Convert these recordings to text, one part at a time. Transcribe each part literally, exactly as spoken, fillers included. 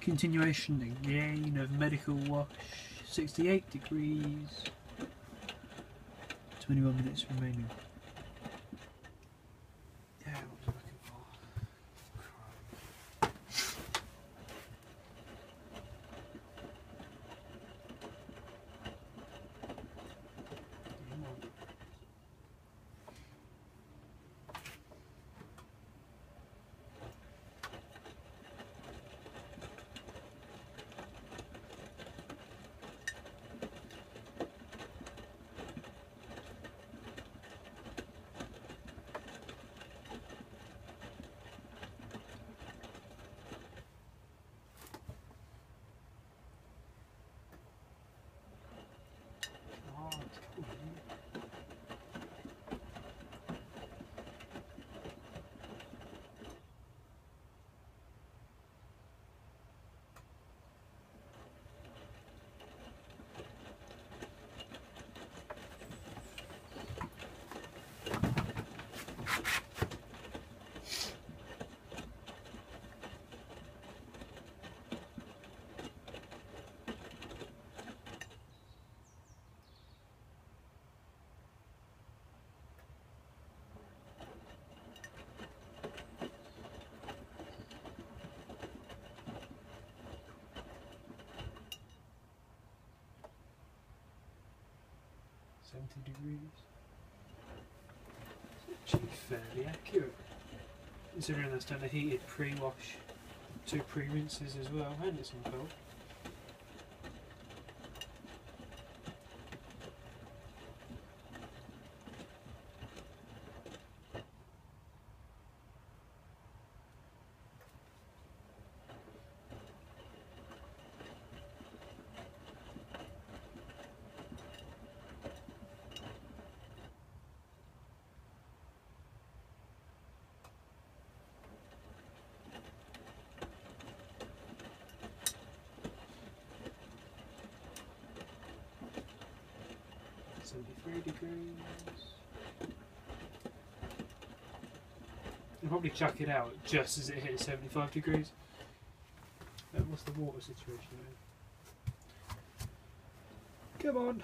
Continuation again of medical wash, sixty-eight degrees, twenty-one minutes remaining. Yeah, what was I looking for? seventy degrees. It's actually fairly accurate, considering that's done a heated pre-wash, two pre-rinses as well, and it's on cold. seventy-three degrees. I'll probably chuck it out just as it hits seventy-five degrees. Uh, what's the water situation there? Come on!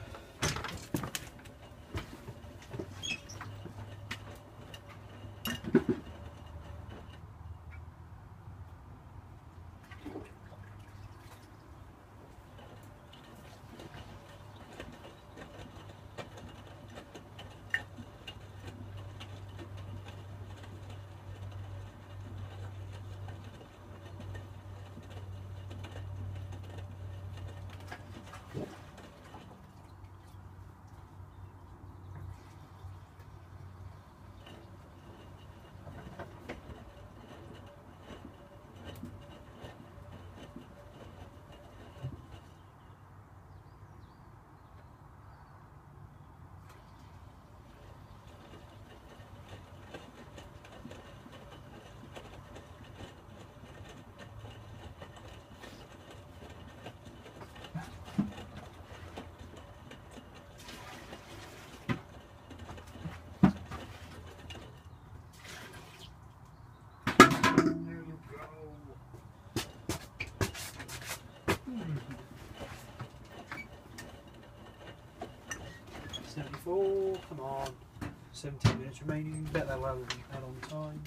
seventy-four, come on. seventeen minutes remaining, bet that well than that on time.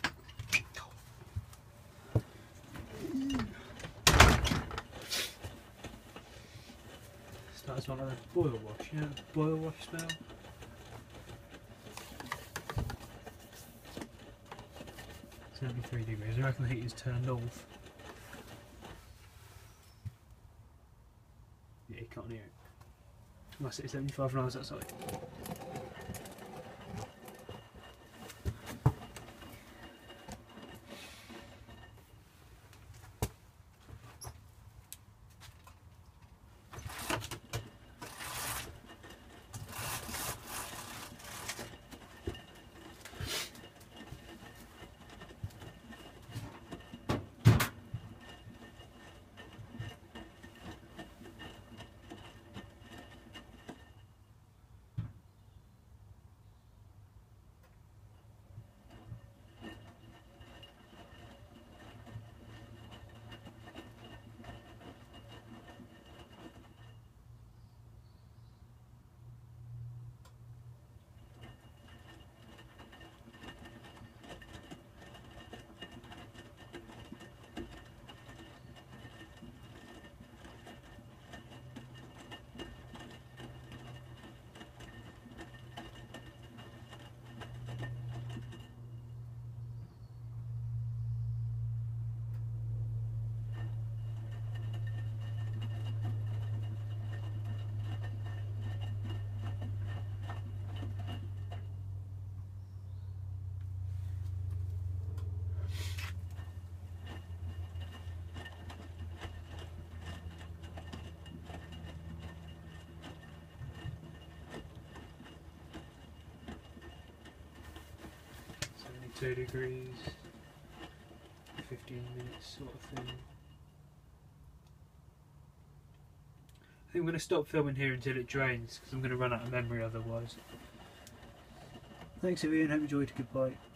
Starts on a boil wash, you know, boil wash smell. seventy-three degrees, I reckon the heat is turned off. Yeah, you can't hear it. Unless it's seventy-five miles outside. two degrees, fifteen minutes sort of thing. I think I'm going to stop filming here until it drains because I'm going to run out of memory otherwise. Thanks everyone, hope you enjoyed, goodbye.